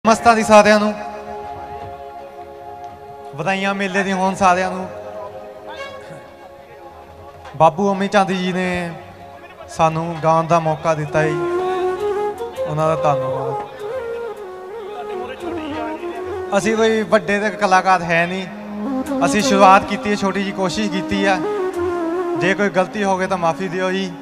ਮਸਤਾਂ ਦੀ ਸਾਰਿਆਂ ਨੂੰ ਵਧਾਈਆਂ ਮੇਲੇ ਦੀ ਹੋਣ ਸਾਰਿਆਂ ਨੂੰ। ਬਾਬੂ ਅਮੀ ਚੰਦ ਜੀ ਨੇ ਸਾਨੂੰ ਗਾਉਣ ਦਾ ਮੌਕਾ ਦਿੱਤਾ ਜੀ, ਉਹਨਾਂ ਦਾ ਧੰਨਵਾਦ। ਅਸੀਂ ਕੋਈ ਵੱਡੇ ਤੇ ਕਲਾਕਾਰ ਹੈ ਨਹੀਂ, ਅਸੀਂ ਸ਼ੁਰੂਆਤ ਕੀਤੀ ਹੈ, ਛੋਟੀ ਜਿਹੀ ਕੋਸ਼ਿਸ਼ ਕੀਤੀ ਹੈ। ਜੇ ਕੋਈ ਗਲਤੀ ਹੋ ਗਈ ਤਾਂ ਮਾਫੀ ਦਿਓ ਜੀ।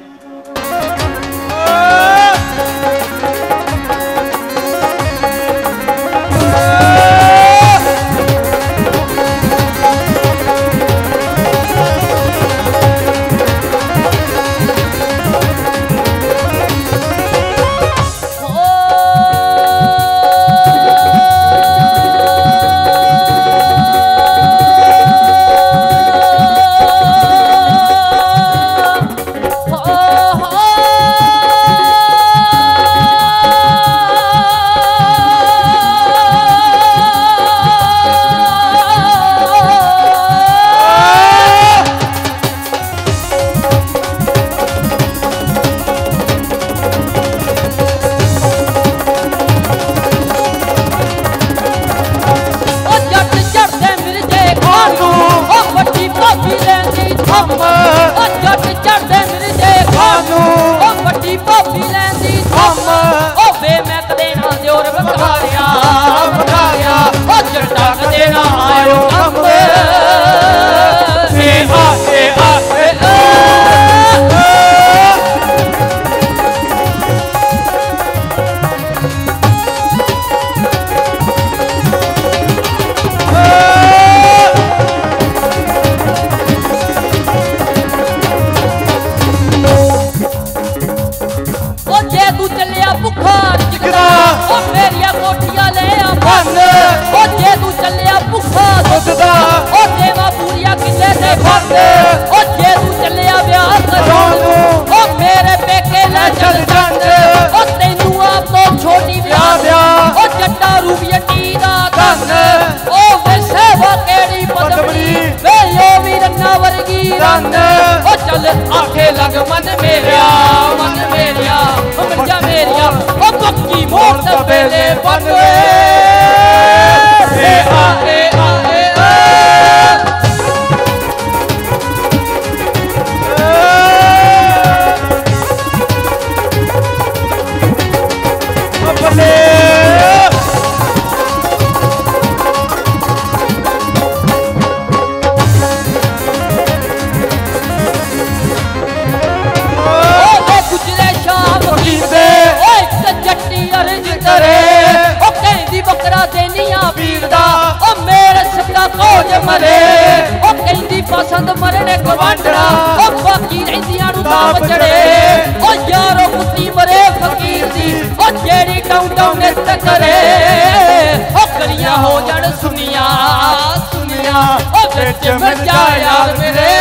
हो जड़ सुनिया सुनिया ओ बिच मर जा यार मेरे